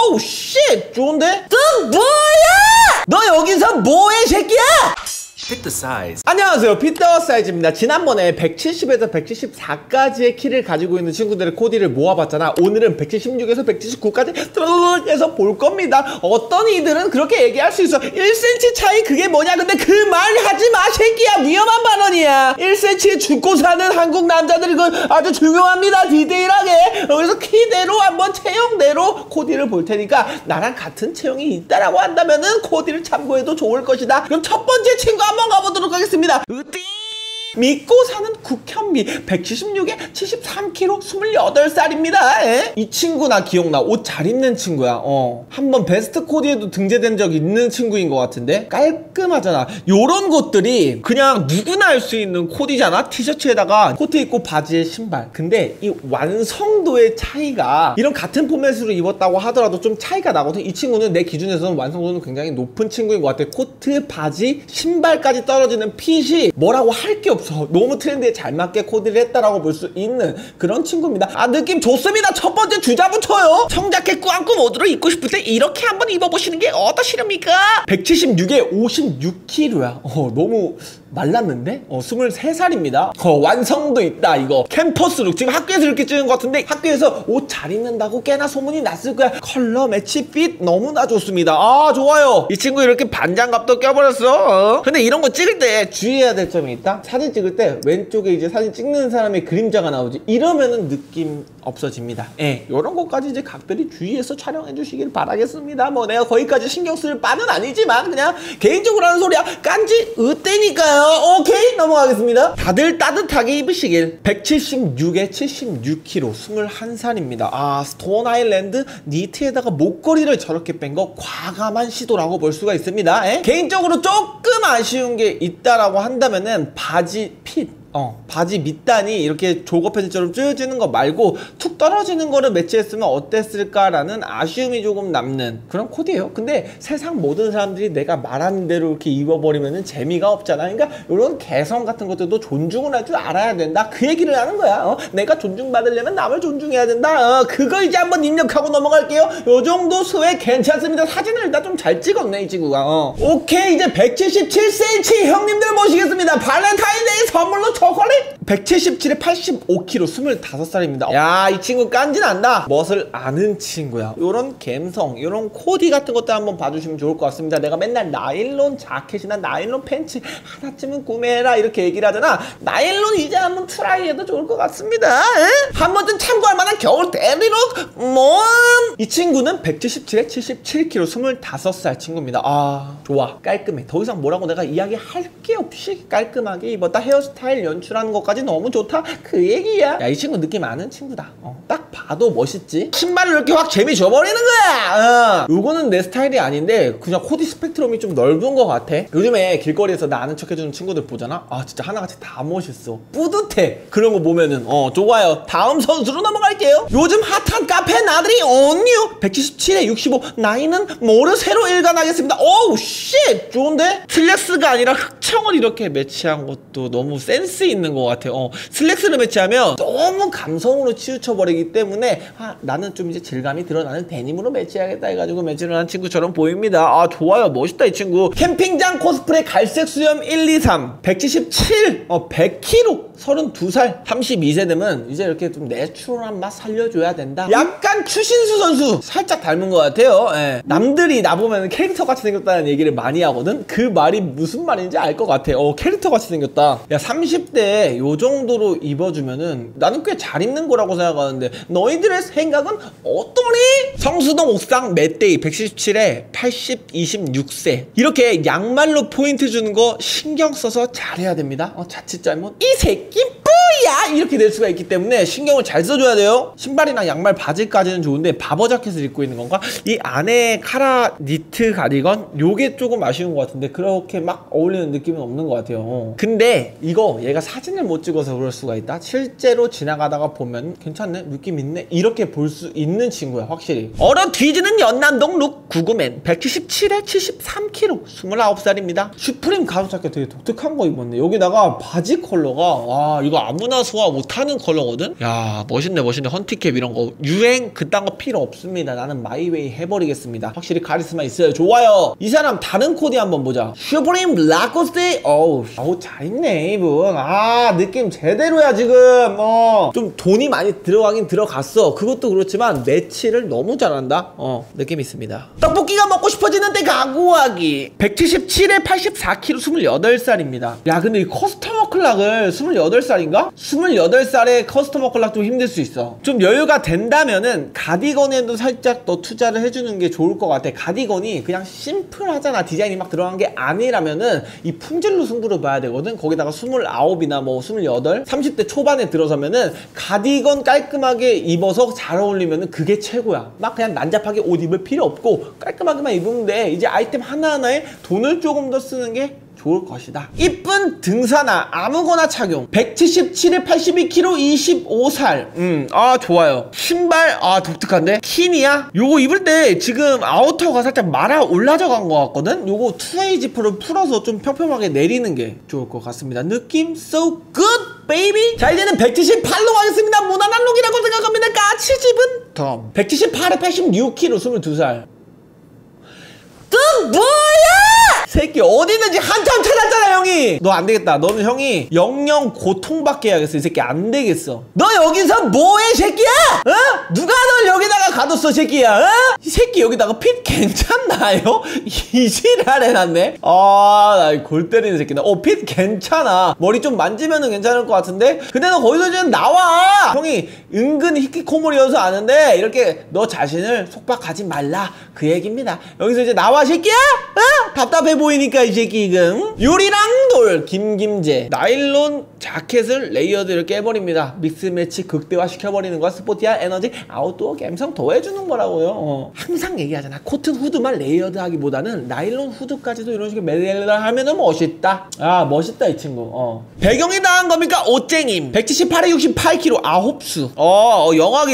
오우 쉣 좋은데? 또 뭐야? 너 여기서 뭐해 새끼야? Pick the size. 안녕하세요, 피터 사이즈입니다. 지난번에 170에서 174까지의 키를 가지고 있는 친구들의 코디를 모아봤잖아. 오늘은 176에서 179까지 해서 볼 겁니다. 어떤 이들은 그렇게 얘기할 수 있어. 1cm 차이 그게 뭐냐. 근데 그 말 하지 마 새끼야. 위험한 발언이야. 1cm에 죽고 사는 한국 남자들이 그 아주 중요합니다. 디테일하게. 그래서 키대로 한번 체형대로 코디를 볼 테니까 나랑 같은 체형이 있다라고 한다면은 코디를 참고해도 좋을 것이다. 그럼 첫 번째 친구 한번 가보도록 하겠습니다. 믿고 사는 국현미 176에 73kg 28살입니다. 이 친구 나 기억나. 옷 잘 입는 친구야. 한번 베스트 코디에도 등재된 적 있는 친구인 것 같은데 깔끔하잖아. 요런 것들이 그냥 누구나 할 수 있는 코디잖아. 티셔츠에다가 코트 입고 바지에 신발. 근데 이 완성도의 차이가 이런 같은 포맷으로 입었다고 하더라도 좀 차이가 나거든. 이 친구는 내 기준에서는 완성도는 굉장히 높은 친구인 것 같아. 코트, 바지, 신발까지 떨어지는 핏이 뭐라고 할 게 없어. 너무 트렌드에 잘 맞게 코디를 했다라고 볼 수 있는 그런 친구입니다. 아, 느낌 좋습니다. 첫 번째 주자부터요. 청자켓 꾸안꾸 모드로 입고 싶을 때 이렇게 한번 입어보시는 게 어떠시렵니까? 176에 56kg야. 너무 말랐는데? 23살입니다. 완성도 있다 이거. 캠퍼스 룩. 지금 학교에서 이렇게 찍은 것 같은데 학교에서 옷 잘 입는다고 꽤나 소문이 났을 거야. 컬러 매치 핏 너무나 좋습니다. 아, 좋아요. 이 친구 이렇게 반장갑도 껴버렸어. 근데 이런 거 찍을 때 주의해야 될 점이 있다. 사진 찍을 때 왼쪽에 이제 사진 찍는 사람의 그림자가 나오지. 이러면은 느낌 없어집니다. 요런 것까지 이제 각별히 주의해서 촬영해 주시길 바라겠습니다. 뭐 내가 거기까지 신경 쓸 바는 아니지만 그냥 개인적으로 하는 소리야. 깐지 으떼니까요. 오케이, 넘어가겠습니다. 다들 따뜻하게 입으시길. 176에 76kg 21살입니다. 아, 스톤 아일랜드 니트에다가 목걸이를 저렇게 뺀 거 과감한 시도라고 볼 수가 있습니다. 개인적으로 조금 아쉬운 게 있다라고 한다면은 바지 핏. 바지 밑단이 이렇게 조거 팬츠처럼 찢어지는 거 말고 툭 떨어지는 거를 매치했으면 어땠을까라는 아쉬움이 조금 남는 그런 코디예요. 근데 세상 모든 사람들이 내가 말하는 대로 이렇게 입어버리면은 재미가 없잖아. 그러니까 이런 개성 같은 것들도 존중을 할 줄 알아야 된다. 그 얘기를 하는 거야. 내가 존중받으려면 남을 존중해야 된다. 그거 이제 한번 입력하고 넘어갈게요. 요 정도 수에 괜찮습니다. 사진을 일단 좀 잘 찍었네 이 친구가. 오케이, 이제 177cm 형님들 모시겠습니다. 발렌타인데이 선물로 초콜릿. 177에 85kg 25살입니다. 야, 이 친구 깐지난다. 멋을 아는 친구야. 요런 감성, 요런 코디 같은 것도 한번 봐주시면 좋을 것 같습니다. 내가 맨날 나일론 자켓이나 나일론 팬츠 하나쯤은 구매해라 이렇게 얘기를 하잖아. 나일론 이제 한번 트라이해도 좋을 것 같습니다. 한 번쯤 참고할 만한 겨울 데일리룩 이 친구는 177에 77kg 25살 친구입니다. 아, 좋아. 깔끔해. 더 이상 뭐라고 내가 이야기할 게 없이 깔끔하게 입었다. 헤어스타일 연출하는 것까지 너무 좋다. 그 얘기야. 야, 이 친구 느낌 아는 친구다. 딱 봐도 멋있지. 신발을 이렇게 확 재미 줘버리는 거야. 요거는 내 스타일이 아닌데 그냥 코디 스펙트럼이 좀 넓은 것 같아. 요즘에 길거리에서 나 아는 척 해주는 친구들 보잖아. 아, 진짜 하나같이 다 멋있어. 뿌듯해. 그런 거 보면은 좋아요. 다음 선수로 넘어갈게요. 요즘 핫한 카페 나들이 온뉴 177에 65. 나이는 뭐를 새로 일관하겠습니다. 오우 쉣 좋은데? 슬랙스가 아니라 흑청을 이렇게 매치한 것도 너무 센스 있는 것 같아요. 슬랙스를 매치하면 너무 감성으로 치우쳐버리기 때문에 나는 좀 이제 질감이 드러나는 데님으로 매치해야겠다 해가지고 매치를 한 친구처럼 보입니다. 아, 좋아요. 멋있다 이 친구. 캠핑장 코스프레 갈색 수염 1, 2, 3 177 100kg 32살 32세 되면 이제 이렇게 좀 내추럴한 맛 살려줘야 된다. 약간 추신수 선수 살짝 닮은 것 같아요. 남들이 나보면 캐릭터 같이 생겼다는 얘기를 많이 하거든. 그 말이 무슨 말인지 알 것 같아. 캐릭터 같이 생겼다. 야, 30대에 요 정도로 입어주면은 나는 꽤 잘 입는 거라고 생각하는데 너희들의 생각은 어떠니? 성수동 옥상 맷데이 117에 80, 26세 이렇게 양말로 포인트 주는 거 신경 써서 잘해야 됩니다. 자칫 잘못 이 새끼 뿌야 이렇게 될 수가 있기 때문에 신경을 잘 써줘야 돼요. 신발이랑 양말 바지까지는 좋은데 바버 자켓을 입고 있는 건가? 이 안에 카라 니트 가디건 요게 조금 아쉬운 것 같은데 그렇게 막 어울리는 느낌은 없는 것 같아요. 근데 이거 얘가 내가 사진을 못 찍어서 그럴 수가 있다. 실제로 지나가다가 보면 괜찮네, 느낌 있네, 이렇게 볼 수 있는 친구야. 확실히 얼어 뒤지는 연남동 룩 구구맨 177에 73kg 29살입니다 슈프림 가죽자켓 되게 독특한 거 입었네. 여기다가 바지 컬러가 와, 이거 아무나 소화 못하는 컬러거든. 야, 멋있네 멋있네. 헌티캡 이런 거 유행 그딴 거 필요 없습니다. 나는 마이웨이 해버리겠습니다. 확실히 카리스마 있어요. 좋아요. 이 사람 다른 코디 한번 보자. 슈프림 라코스테. 어우 잘 입네 이분. 아, 느낌 제대로야 지금. 좀 돈이 많이 들어가긴 들어갔어. 그것도 그렇지만 매치를 너무 잘한다. 느낌 있습니다. 떡볶이가 먹고 싶어지는 때 가구하기 177에 84kg 28살입니다 야, 근데 이 커스터머 클락을 28살인가? 28살에 커스터머 클락 좀 힘들 수 있어. 좀 여유가 된다면은 가디건에도 살짝 더 투자를 해주는 게 좋을 것 같아. 가디건이 그냥 심플하잖아. 디자인이 막 들어간 게 아니라면은 이 품질로 승부를 봐야 되거든. 거기다가 29이나 뭐 28, 30대 초반에 들어서면은 가디건 깔끔하게 입어서 잘 어울리면은 그게 최고야. 막 그냥 난잡하게 옷 입을 필요 없고 깔끔하게만 입으면 돼. 이제 아이템 하나하나에 돈을 조금 더 쓰는 게 좋을 것이다. 이쁜 등산화 아무거나 착용 177에 82kg 25살 아, 좋아요. 신발 아, 독특한데? 키니야? 요거 입을 때 지금 아우터가 살짝 말아 올라져 간 것 같거든? 요거 투웨이 지퍼를 풀어서 좀 평평하게 내리는 게 좋을 것 같습니다. 느낌 so good baby. 자, 이제는 178로 가겠습니다. 무난한 룩이라고 생각합니다. 까치 집은 덤 178에 86kg 22살 또 뭐야? 새끼 어디 있는지 한참 찾았잖아 형이. 너 안 되겠다. 너는 형이 영영 고통받게 해야겠어. 이 새끼 안 되겠어. 너 여기서 뭐해 새끼야? 어? 누가 널 여기다가 가뒀어 새끼야? 어? 이 새끼 여기다가 핏 괜찮나요? 이지랄 해놨네. 아, 나 골 때리는 새끼다. 핏 괜찮아. 머리 좀 만지면은 괜찮을 것 같은데. 근데 너 거기서 이제 나와. 형이 은근 히키코모리여서 아는데 이렇게 너 자신을 속박하지 말라 그 얘기입니다. 여기서 이제 나와 새끼야? 어? 답답해 보이니까 이 새끼 지금. 유리랑 돌 김김재 나일론 자켓을 레이어드를 깨버립니다. 믹스매치 극대화 시켜버리는 거야. 스포티한 에너지 아웃도어 감성 더해주는 거라고요. 항상 얘기하잖아. 코튼 후드만 레이어드 하기보다는 나일론 후드까지도 이런 식으로 레이어드 하면은 멋있다. 아, 멋있다 이 친구. 배경이 나은 겁니까? 옷쟁임 178에 68kg 아홉수. 영하게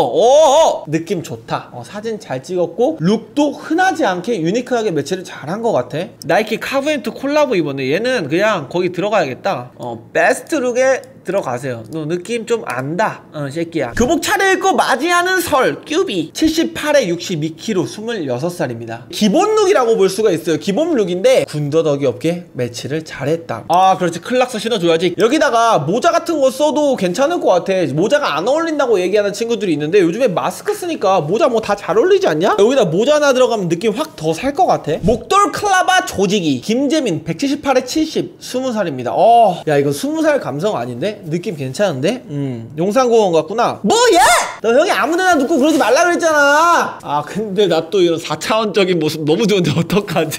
입었어. 느낌 좋다. 사진 잘 찍었고 룩도 흔하지 않게 유니크하게 매치를 잘한 것 같아. 나이키 카브엔트 콜라보 입었네. 얘는 그냥 거기 들어가야겠다. 베스트 룩에 들어가세요. 너 느낌 좀 안다. 새끼야. 교복 차려입고 맞이하는 설 큐비 78에 62kg 26살입니다 기본 룩이라고 볼 수가 있어요. 기본 룩인데 군더더기 없게 매치를 잘했다. 아, 그렇지. 클락스 신어줘야지. 여기다가 모자 같은 거 써도 괜찮을 것 같아. 모자가 안 어울린다고 얘기하는 친구들이 있는데 요즘에 마스크 쓰니까 모자 뭐 다 잘 어울리지 않냐? 여기다 모자 하나 들어가면 느낌 확 더 살 것 같아. 목돌 클라바 조지기 김재민 178에 70 20살입니다 야, 이거 20살 감성 아닌데? 느낌 괜찮은데? 용산공원 같구나. 뭐야? 너 형이 아무데나 눕고 그러지 말라 그랬잖아. 아, 근데 나 또 이런 4차원적인 모습 너무 좋은데 어떡하지?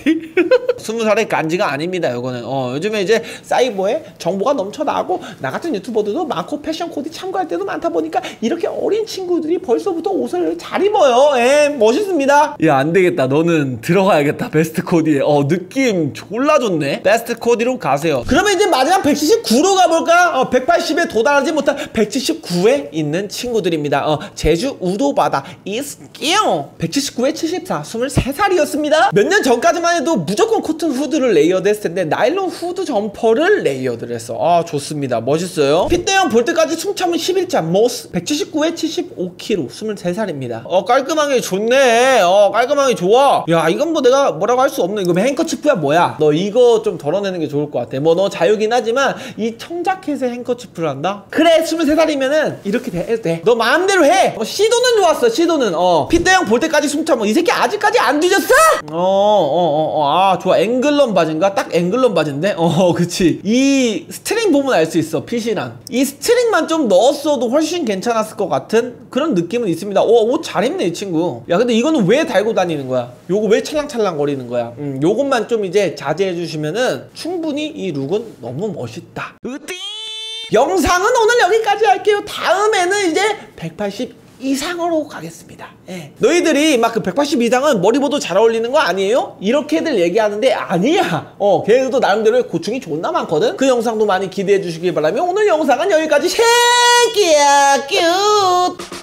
20살의 간지가 아닙니다 요거는. 요즘에 이제 사이버에 정보가 넘쳐나고 나 같은 유튜버들도 많고 패션 코디 참고할 때도 많다 보니까 이렇게 어린 친구들이 벌써부터 옷을 잘 입어요. 멋있습니다. 야, 안 되겠다. 너는 들어가야겠다. 베스트 코디에. 느낌 졸라 좋네. 베스트 코디로 가세요. 그러면 이제 마지막 179로 가볼까? 180에 도달하지 못한 179에 있는 친구들입니다. 제주 우도바다 이스키요 179에 74 23살이었습니다 몇 년 전까지만 해도 무조건 코튼 후드를 레이어드 했을 텐데 나일론 후드 점퍼를 레이어드를 했어. 좋습니다. 멋있어요. 핏대형 볼 때까지 숨 참은 11자 모스 179에 75kg 23살입니다 깔끔하게 좋네. 깔끔하게 좋아. 야, 이건 뭐 내가 뭐라고 할 수 없는. 이거 행커치프야 뭐야. 너 이거 좀 덜어내는 게 좋을 것 같아. 뭐 너 자유긴 하지만 이 청자켓에 행커치프를 한다? 그래, 23살이면은 이렇게 해도 돼. 너 마음대로 해. 시도는 좋았어. 시도는. 핏대형 볼 때까지 숨 참어. 이 새끼 아직까지 안 뒤졌어? 좋아. 앵글런 바지인가? 딱 앵글런 바지인데? 그치. 이 스트링 보면 알 수 있어. 핏이랑. 이 스트링만 좀 넣었어도 훨씬 괜찮았을 것 같은 그런 느낌은 있습니다. 옷 잘 입네 이 친구. 야, 근데 이거는 왜 달고 다니는 거야? 요거 왜 찰랑찰랑 거리는 거야? 요것만 좀 이제 자제해 주시면은 충분히 이 룩은 너무 멋있다. 영상은 오늘 여기까지 할게요. 다음에는 이제 180 이상으로 가겠습니다. 예. 너희들이 막 그 180 이상은 머리보도 잘 어울리는 거 아니에요? 이렇게들 얘기하는데 아니야. 걔네들도 나름대로 고충이 존나 많거든. 그 영상도 많이 기대해 주시길 바라며 오늘 영상은 여기까지. 새끼야 큐.